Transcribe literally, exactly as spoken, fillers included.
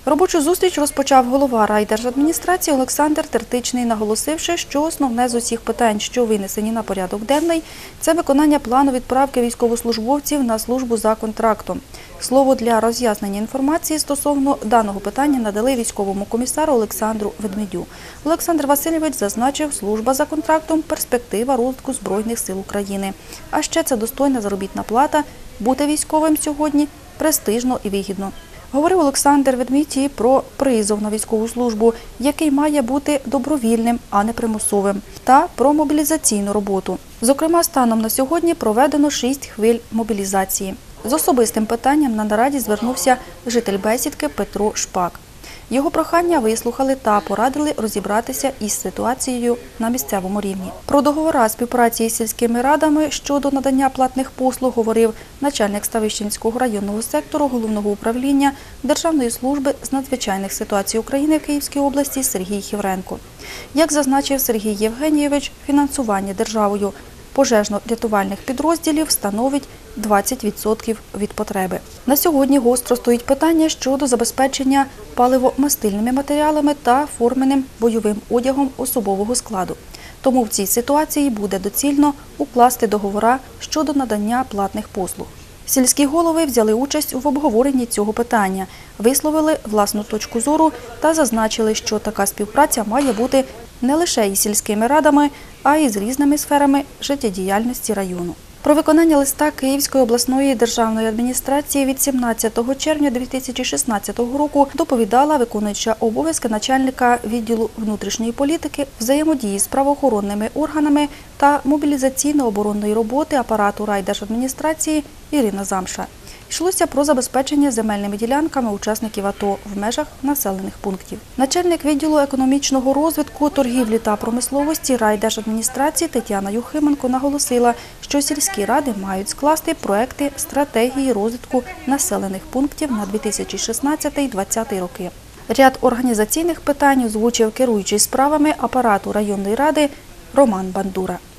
Робочу зустріч розпочав голова райдержадміністрації Олександр Тертичний, наголосивши, що основне з усіх питань, що винесені на порядок денний, це виконання плану відправки військовослужбовців на службу за контрактом. Слово для роз'яснення інформації стосовно даного питання надали військовому комісару Олександру Ведмедю. Олександр Васильович зазначив, служба за контрактом – перспектива розвитку Збройних сил України. А ще це достойна заробітна плата, бути військовим сьогодні престижно і вигідно. Говорив Олександр Ведмідь і про призов на військову службу, який має бути добровільним, а не примусовим, та про мобілізаційну роботу. Зокрема, станом на сьогодні проведено шість хвиль мобілізації. З особистим питанням на нараді звернувся житель Бесідки Петро Шпак. Його прохання вислухали та порадили розібратися із ситуацією на місцевому рівні. Про договори співпраці із сільськими радами щодо надання платних послуг говорив начальник Ставищенського районного сектору Головного управління Державної служби з надзвичайних ситуацій України в Київській області Сергій Хівренко. Як зазначив Сергій Євгенійович, фінансування державою пожежно-рятувальних підрозділів становить двадцять відсотків від потреби. На сьогодні гостро стоїть питання щодо забезпечення паливомастильними матеріалами та форменим бойовим одягом особового складу. Тому в цій ситуації буде доцільно укласти договори щодо надання платних послуг. Сільські голови взяли участь в обговоренні цього питання, висловили власну точку зору та зазначили, що така співпраця має бути не лише із сільськими радами, а й з різними сферами життєдіяльності району. Про виконання листа Київської обласної державної адміністрації від сімнадцятого червня дві тисячі шістнадцятого року доповідала виконуюча обов'язки начальника відділу внутрішньої політики, взаємодії з правоохоронними органами та мобілізаційно-оборонної роботи апарату райдержадміністрації Ірина Замша. Йшлося про забезпечення земельними ділянками учасників АТО в межах населених пунктів. Начальник відділу економічного розвитку, торгівлі та промисловості райдержадміністрації Тетяна Юхименко наголосила, що сільські ради мають скласти проекти стратегії розвитку населених пунктів на дві тисячі шістнадцятий - двадцятий роки. Ряд організаційних питань озвучив керуючий справами апарату районної ради Роман Бандура.